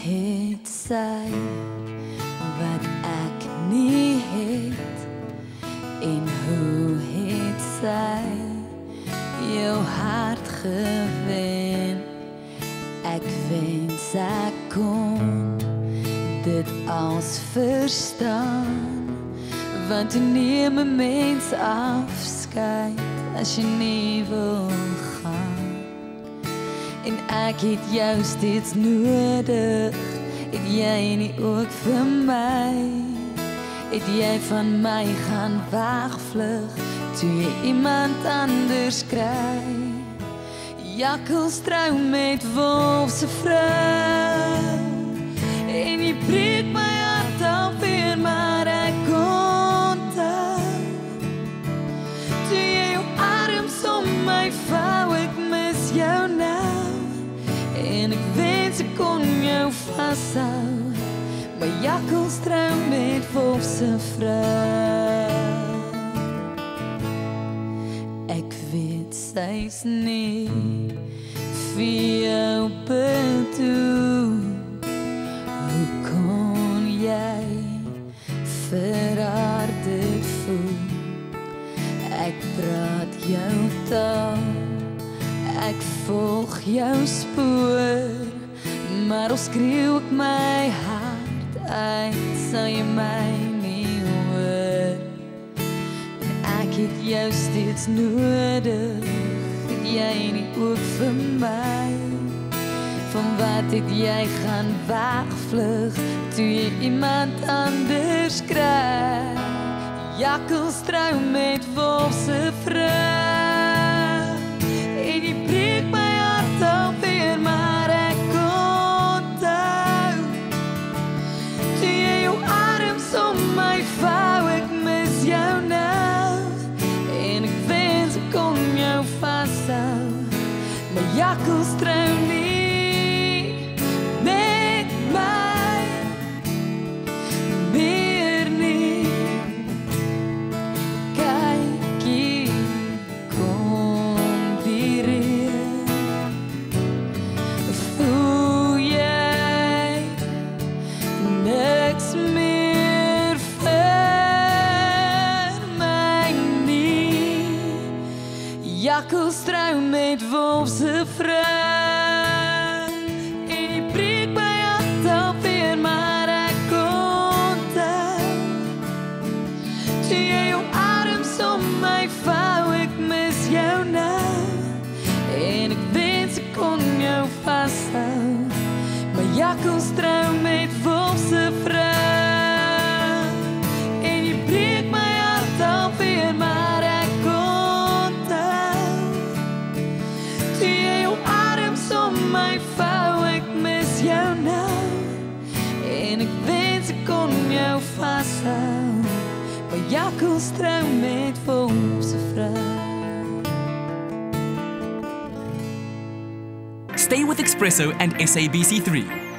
het sy wat ek nie het? En hoe het sy jou hart gewen? Ek wens ek kon dit als verstaan, want toe neem 'n mens afskeid as jy nie wil gaan. En ek het jou steeds nodig, het jy nie ook vir my? Het jy van my gaan wegvlug, toe jy iemand anders kry? Jakkels trou met wolf se vrou, en jy breek my hart alweer, maar ek onthou, toe jy jou arms om my vou, ek mis jou nou, en ek wens ek kon jou vashou, maar jakkels trou met wolf se vrou. Ek weet sy's nie vir jou bedoel. Hoe kon jy vir haar dit voel? Ek praat jou taal, ek volg jou spoor, maar al skreeu ek my hart uit, sal jy my nie hoor. En ek het jou steeds nodig, het jy nie ook vir my? Van wat het jy gaan wegvlug, toe jy iemand anders kry? Jakkels trou met wolf se vrou, en jy breek my hart alweer, maar ek onthou, toe jy jou arms om my vou, ek mis jou nou, en ek wens ek kon jou vashou, maar jakkels trou nie met my, meer nie. Kyk hier, kom die reën, voel jy niks meer vir my nie? Jakkels trou met wolf se vrou, en jy breek my hart alweer, maar ek onthou, toe jy jou arms om my vou, ek mis jou nou, en ek wens ek kon jou vashou, maar jakkels trou met wolf se vrou, en jy breek my hart alweer, maar ek onthou, toe jy jou arms om my vou, ek mis jou nou, en ek wens ek kon jou vashou, maar jakkels trou met wolf se vrou. Stay with eXpresso and SABC3.